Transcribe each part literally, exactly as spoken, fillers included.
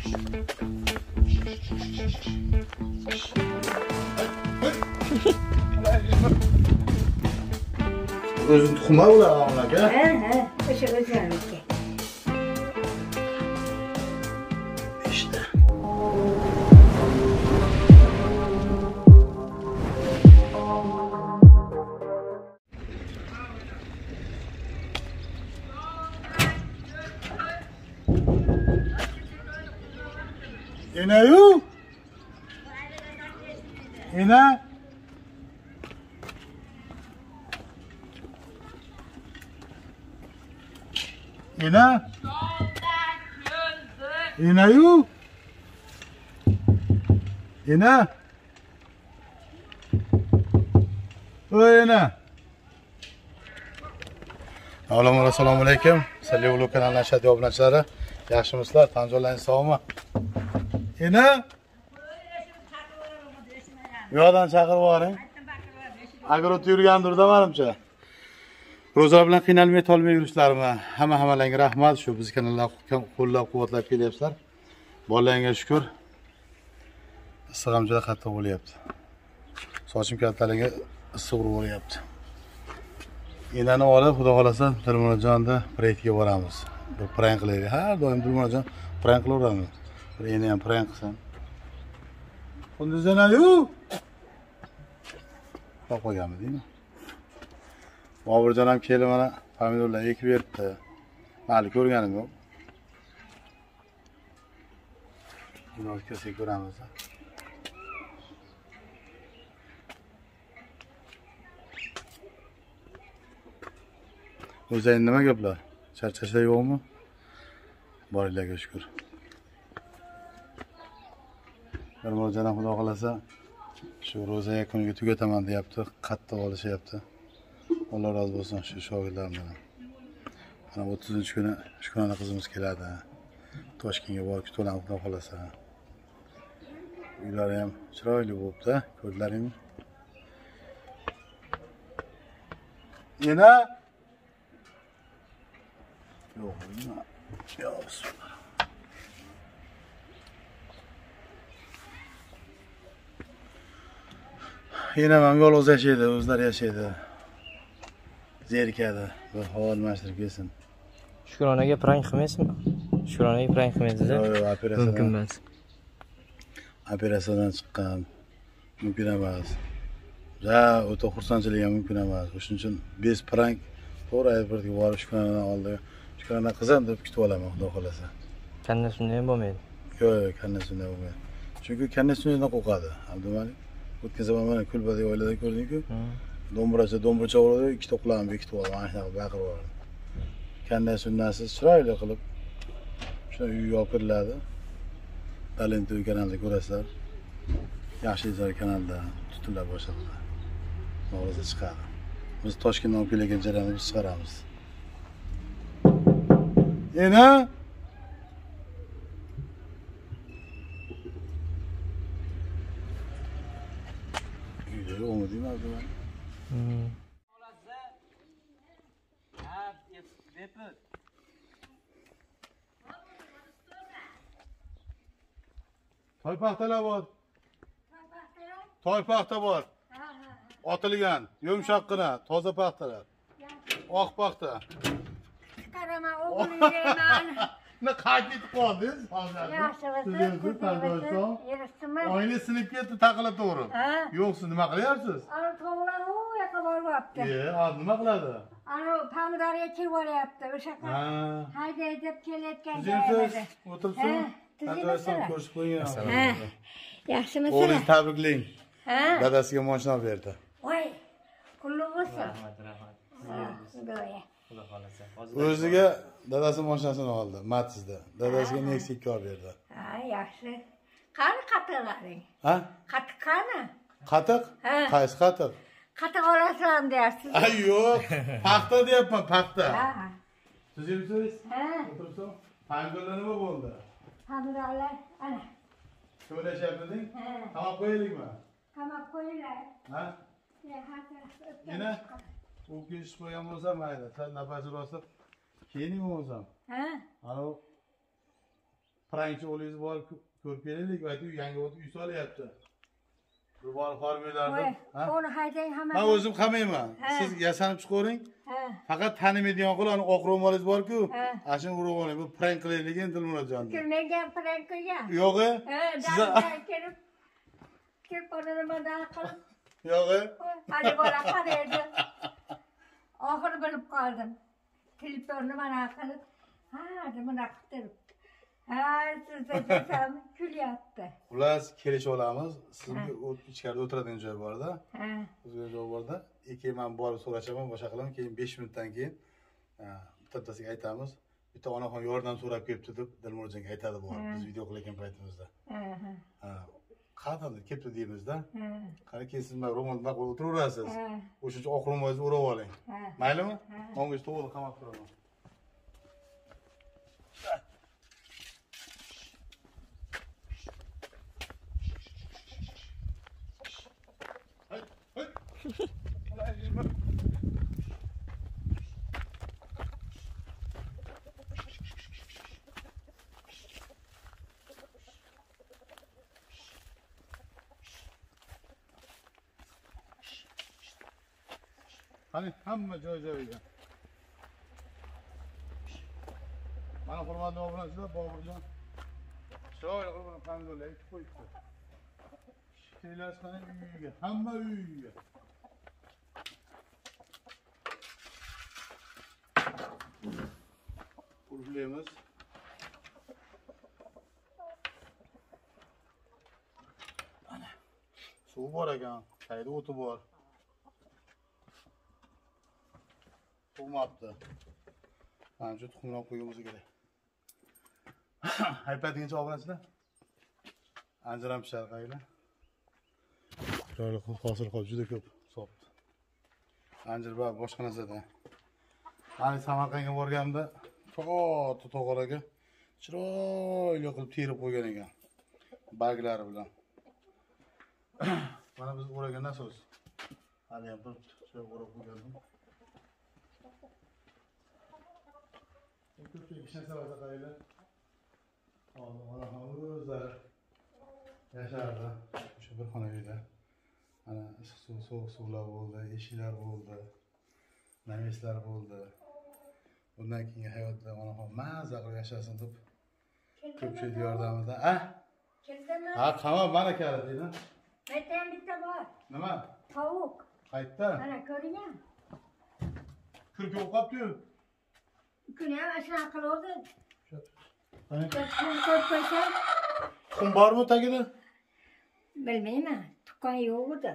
O'zing tuxuma ular aka? Ha, ha, o'sha o'zimniki. İşte. Yine yok. Yine. Yine. Yine yok. Yine. O yine. Avvalambor assalomu alaykum. Sizlarga ulug' kanalning ashaddiy obunachilari. Yaxshimisizlar? Tanjo'larning sog'mi? Yine. Yo'qdan chaqirib boring. Agar o'tib yurgandirda menimcha. Ro'zalar bilan qiynalmay tolmay yurishlarimga hamma hammalarga rahmat. Shu biz kanalda qo'llab-quvvatlab kelyapsizlar. Bolalarga shukr. Issig'im juda qattiq bo'lyapti. Sochim kattalarga issiq bo'lyapti. Enani olib, xudo xolasa, Dilmurodjonda preytga boramiz. Bir prank qilaylik. Har doim Dilmurodjon prank qilaveramiz. Bir eni ham prank qilsam. Qunduzanayu. Qo'yib qo'yganmiz, deymi? Boburjon ham kelib mana pomidorlar ekib beribdi. Hali ko'rganim yo'q. Buni o'tkazib ko'ramiz. O'zing nima gaplar? Charchashlar yo'qmi? Boringlarga shukr. Dilmurodjon ham xudo xolasa shu ro'za yakuniga tugataman deyapti, qattiq olishyapti. Alloh rozi bo'lsin shu shogirdlarimdan. Mana o'ttizinchi kuni Shukrona qizimiz keladi. Toshkentga borib kutib xudo xolasa. Uylari ham chiroyli bo'libdi, ko'rlaringmi? Yana yo'q, nima? Yo'q. Yana ham yolg'iz yashaydi, o'zlari yashaydi. Zerikadi, bir havo almashtirib kelsin. Shukronaga prank qilmaysizmi? Shukronaga prank qilmaysiz-a? Yo'q, yo'q, operatsiyadan. Mumkin emas. Operatsiyadan chiqqan. Mumkin emas. Ja, o'ta xursandchilik ham mumkin emas. Shuning uchun bez prank to'g'ri aeroportga borib Shukronadan oldi. Shukrona qizim deb kutib olaman, xudo xolasa. Kanna shunday ham bo'lmaydi. Yo'q, yo'q, kanna shunday bo'lmaydi. Chunki kanna shundan qo'rqadi. Abdumalik o'tgan zaman mana kulbadagi oilada ko'rding-ku. Do'mbirachi do'mbiracha uradi, ikkita quloqni bekitib oldi, mana shunaqa baqirib yubordi. Kanna sunnasiz chiroyli qilib shuna uy yopiriladi. Talent uy kanalida ko'rasizlar. Yaxshi izlar kanalda tutunlar boshlanadi. Norozi chiqadi. Biz Toshkentdan olib kelgan jarayonni biz chiqaramiz. Yana uyda olmadimi Abdumalik? Hmm. Toy paxtalar bor. Toy paxta bor. Otilgan, yumshoqqina, toza paxtalar. Oq paxta. Qarama, o'g'lingman. Ne qaytib qoldingiz hozir? Yaxshimisiz? Yuribsizmi? Oyna sinib ketdi, taqilib to'g'ri. Ha? Yo'qsiz, nima qilyapsiz? Ana to'g'ri, u yoqqa boryapti. E, hozir nima qiladi? Ana pomidor ekib boryapti, o'sha yoqqa. Ha. Hayda deb kelayotgan Tuzimsiz, o'tirsin. Tuzimsiz. Ko'rishib qo'ygan. Ha. Yaxshimisizlar? O'g'lingiz tabriklang. Ha? Dadasiga moshina olib berdi. Voy. Qulluq bo'lsin. Rahmat, rahmat. Go'yo. Xudo xolasa. O'ziga dadasi mashinasini oldi, Matizda. Dadasiga Nexia ikki olib berdi. Ha, yaxshi. Qani qatiqlaring? Ha? Qatiq qani? Qatiq? Ha. Qaysi qatiq? Qatiq olasan deyapsiz. Ay yo'q, paxta deyapman, paxta. Ha. Tuzimsiz? Ha. O'tirsin. Pangollar nima bo'ldi? Pomidorlar ana. So'rashyaptiding? Ha. Qamab qo'yaylikmi? Qamab qo'yinglar. Ha? Ya, hozir. Yana u kechib qo'ygan bo'lsa mayli, sal nafasi rostib keyin o'zim. Ha? Ana Frankcha o'g'lingiz bor, ko'rib kelaylik, aytib yangi uy solyapti. Bu bor farmelarni. Ha? Onu haydang hamma. Men o'zim qamayman. Siz yasanib chiqaring. Ha. Faqat tanimaydigan qilib, ana oq ro'molingiz bor-ku, Ha. ana shuni urib oling. Bu prank qilaylik endi Dilmurodjon. Kirmagan prank qilgan. Yo'q-e? Ha, Siz dardan kelib kelib onamdan qilib. yo'q-e? Hali bola qaraydi. Oxiri bilib qoldim. Telefonni mana qilib, ha, mana qilib. Ha, siz desam kulyapti. Xullas kelishib olamiz. Sizga ichkarida o'tiradigan joy bor-da. Ha. O'zga joy bor-da. Keyin men borib so'rashaman, boshqa qilaman. Keyin besh minutdan keyin bittasiga aytamiz. Bitta onaxon yordam so'rab kelibdi deb Dilmurodjonga aytadi bu. Biz video qilayotgan paytimizda. Ha. Ha. Qanaqa kelibdi deymiz-da. Ha. Qani keyin siz men ro'mol bilan o'tiraverasiz. Ha. O'shuncha oq ro'molingizni urib oling. Ha. Maylimi? Menga to'g'ri qamab turaman. Hani hamma joy joyiga. Mana hurmatli obunachilar, Boburjon. Chiroyli qilib pomidorlar ekib qo'yibdi. Kelasiz qani uyiga, hamma uyiga. Urlaymiz. Ana. Suv bor ekan, qayda o'ti bor. Olmabdi. Manimcha tuxumni olib qo'yishimiz kerak. Haypatingicha obunachilar. Anjir ham pishar qaylar. Chiroyli hosil qolib juda ko'p sopdi. Anjir va boshqa narsada. Mana Samarqandga borganimda katta tog'oraga chiroyli qilib terib qo'ygan ekan. Barglari bilan. Mana biz o'ragan nasos. Hali ham bir chiroyli o'rab qo'ygandim. Ko'pchilik ish narsasi qaylar. Hozir mana o'zlari yashardi. O'sha bir xona uyda. Mana issiq suv, sovuq suvlar bo'ldi, eshiklar bo'ldi, naveslar bo'ldi. Bundan keyingi hayotda onaxon mazza qilib yashasin deb ko'pchilik yordamida. Ah? Keldimi? Ha, tamam, mana keldi deydi. Qayta ham bitta bor. Nima? Tovuq. Qaytda? Mana ko'ring. Kurka o'qibdi-yu. Kuni ham ashuna qiluvdi. Qani? Tuxum qo'yib qo'ysam, Tuxum bormi tagida? bilmayman. Tuqqan yo'q edi.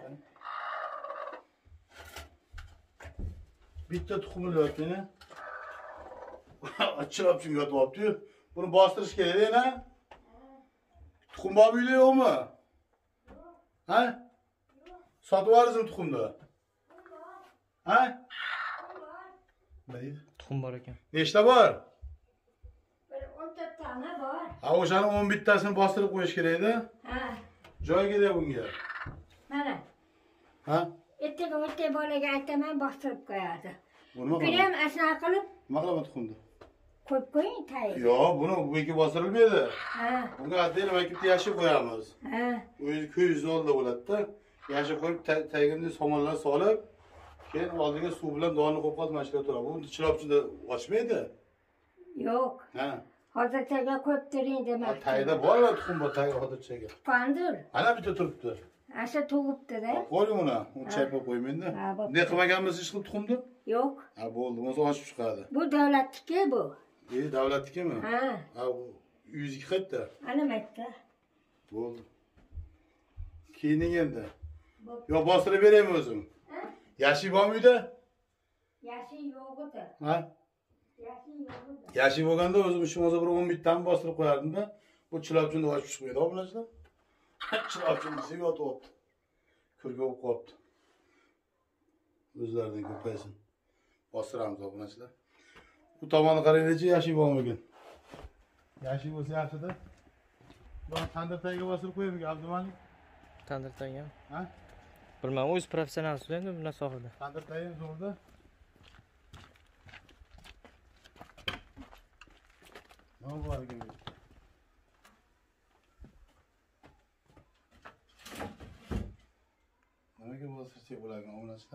Bitta tuxum olyapti-ni. Achchilab chunga yotyapti-yu. Buni bostirish kerak-a? Tuxum bormi uyda yo'qmi? Ha? Sotib olasizmi tuxumni? Ha? Nima deydi? Tuxum bor ekan. Nechta bor? Bir o'n to'rt dona bor. Ha, o'shani o'n bittasini bostirib qo'yish kerak-da. Ha. Joyiga-da bunga. Mana. Ha? Ertaga o'tay bolaga aytaman, bostirib qo'yadi. Bu nima Kuni qilaman? ham ashuna qilib Nima qilaman tuxumni? qo'yib qo'ying tayi. Yo'q, buni bunga bostirilmaydi. Ha. Bunga ataylik maktabda yashib qo'yamiz. Ha. O'zi ko'z oldida bo'ladi-da. Yashib qo'yib tagimda somonlar solib, keyin oldiga suv bilan donni qo'yib qolmashga turadi. Bu chilopchida ochmaydi. Yo'q. Ha. Hozirchaga qo'yib turing demak. Tagida bor va tuxum bor tagi hozirchaga. Qandir. Ana bitta turibdi. Asha tug'ibdi-da. Qo'ying uni. Uni chaypab qo'ymaydi. Ha, bo'pti. Ne qilmaganmiz ish qilib tuxumni? Yo'q. Ha, bo'ldi. O'zi ochib chiqadi. Bu davlatniki bu. E, davlatnikimi? Ha. Ha, bu yuzga qaytdi. Ana maytda. Bo'ldi. Keyin endi. Bo'pti. Yo, bostirib beraymi o'zim? Ha? Yashib bormi uyda? Yashi yo'q edi. Ha? Yashi yo'q edi. Yashib bo'lganda o'zim ishim hozir bir o'n bittani bostirib qo'yardim-da. Bu chilopchini ochib chiqmaydi, obunachilar. Chilopchini desa yotyapti. Kurga o'qib qolibdi. O'zlaridan ko'paysin. Bostiramiz obunachilar. Bu tomonni qaranglar-chi, yashib bo'lmagan. Yashib bo'lsa yaxshi-da. Buni tandir tagiga bostirib qo'yaymi, Abdumalik? Tandir tagim. Ha? Bilmadim, o'zi professional endi bundan sohilda. Tandir tagi zo'rda. Nima bor ekan? kichik bo'lgan omonatda.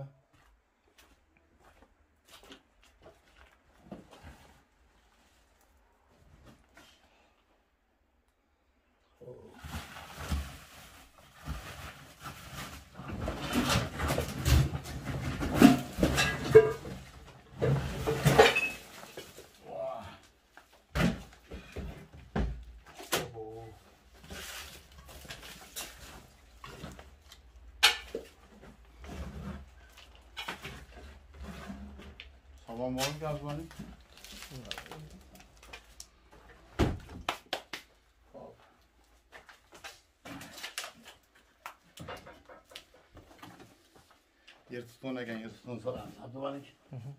Tamam oğlum gaz var. Yer tutun ekan, yer tutun soran. Hadi var ki.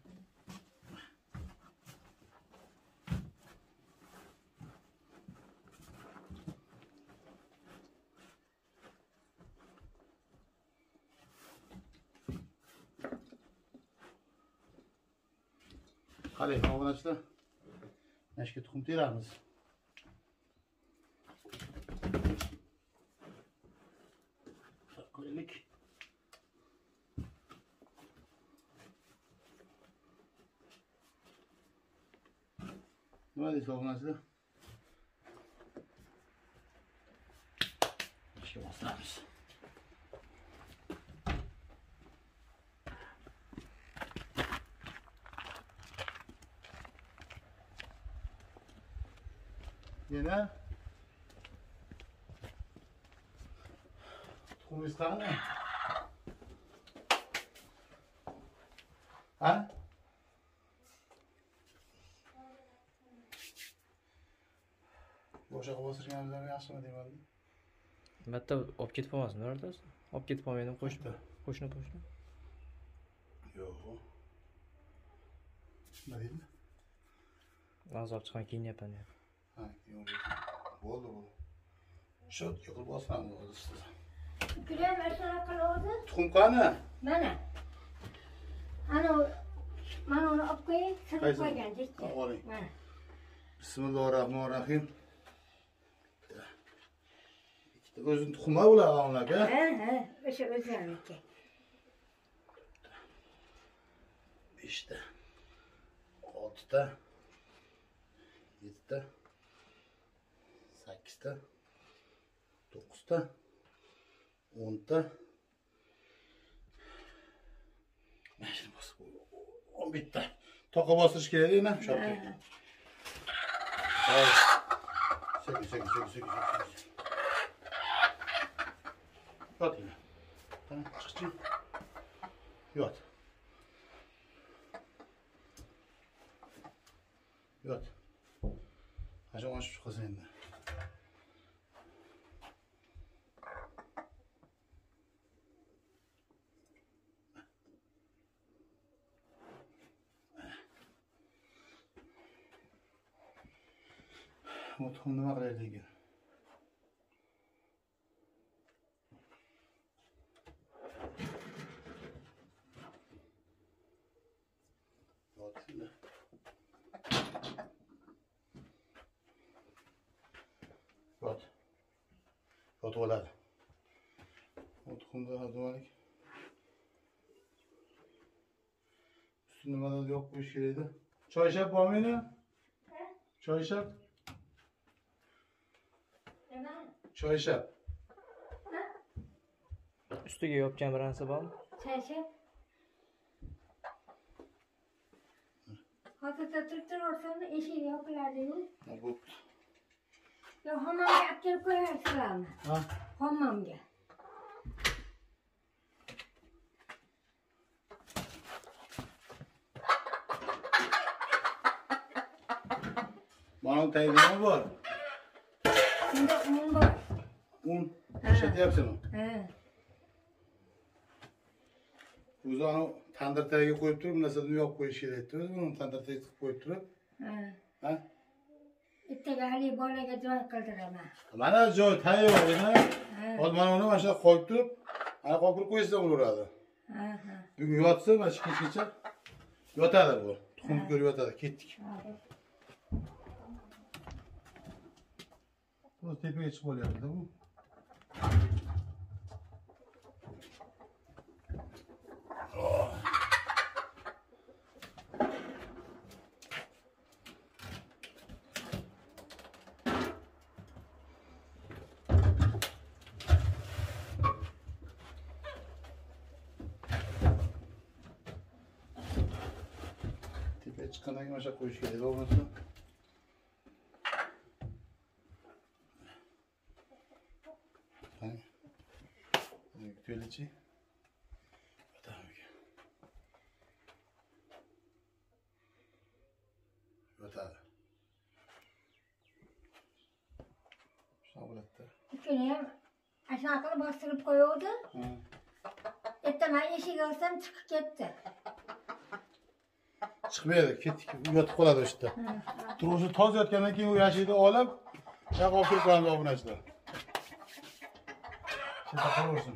Hadi obunachilar. Nashga tuxum teramiz. Qo'ylik. Nima deysiz obunachilar? Nashga bosamiz. Yine tuxum isteğine. Ha? Boşa bostirganimizdan yaxshimi deyman. Bitta olib ketib qolmasin, o'rtasi. Olib ketib qolmaydim, qo'shni. Qo'shni qo'shni. Yo'q. Nima deydi? Azab chiqqan kiyinayapman. Ha, yo'q. Bo'ldi bu. Shot yiqilib bosmam o'zi. Krem ashara qiladi. Tuxum qani? Mana. Ana mana uni olib qo'ying, silib qo'ygan dekka. Oling. Mana. Bismillahirrahmanirrahim. Ikkita o'zing tuxuma bular aka? Ha, ha, o'sha o'zlariniki. beshta, oltita, yettita, sakkizta, to'qqizta, o'nta, mana shuni bosib o'n bitta. Toqa bostirish kerak edi, shu yerga. Hay. Sekin, sekin, sekin, sekin, sekin. Yot yine. Tamam, çıkacağım. Yot. Yot. Hacı on şu kızın elinde. Mutfağın nima qilaylik ekan? Yot shunda. Yot. Yotib oladi. Mutfağında hadimalik. Üstüne nimadan yo'q qo'yish kerak edi. Choy ishab bormaymi? Choy ishab. Choy ishab. Ustiga yopgan bir narsa bormi? Chaycha. Hozirda turib o'rsam eshik yopiladi-yu. Bu. Yo, hammomga olib kelib qo'yarsizlarmi? Ha? Hammomga. Bana tayinlama bor. Shunda un bor. Un ishlatyapsizmi? Ha. O'zi ana tandir tagiga qo'yib turib, bu narsani yo'q qo'yish kerak edi. O'zi buni tandir tagiga qo'yib turib, Ha. ha? Ertaga hali bolaga joy qildiraman. Mana joy tayyor edi. Ha. Hozir mana uni mana shunday qo'yib turib, ana qo'yib qo'ysa bo'laveradi. Ha, ha. Bugun yotsa, mana shu kechgacha yotadi bu. Tuxum ko'rib yotadi. Ketdik. Bu tepaga chiqib olyapti bu. chiqqandan keyin o'sha qo'yish kerak bo'lmasa. Qani. To'lichi. O'tamiga. O'tadi. Shunaqa bo'ladida. Ikkini ham ashunaqa qilib bostirib qo'yuvdi. Ertaman eshik ochsam chiqib ketdi. Chiqmaydi, ketdik, yotib qoladi o'sha yerda. Turmushi toz yotgandan keyin u yashikni olib, yo'q olib kirib qo'yamiz obunachilar. Shu taqaversin.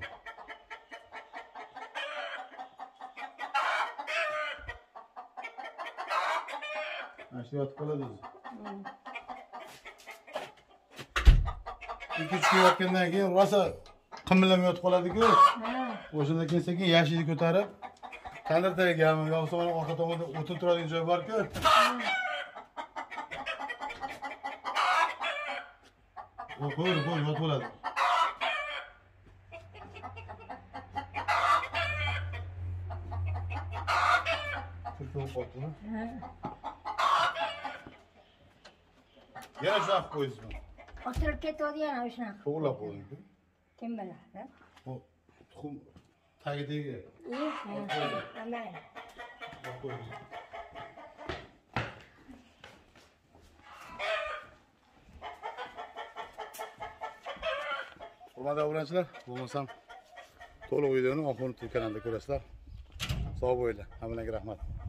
Mana shu yotib qoladi o'zi. ikki uch kun yotgandan keyin rosa qimillamay yotib qoladi-ku. O'shanda keyin sekin yashikni ko'tarib, tandir tagigami, yo'qsa mana orqa tomonda o'tin turadigan joy bor-ku. O qo'yir, qo'yir, yotib oladi. Turtib qoldi-mi? Yana shunaqa qo'ydingizmi? Osilib ketadi yana shunaqa. To'g'rilab qo'yding-ku. Kim biladi? Bu tuxum tagidagi. Yo'q, qanday? Hurmatli obunachilar, bo'lmasam to'liq videoni Oxunov kanalida ko'rasizlar. Sog' bo'linglar. Hammalarga rahmat.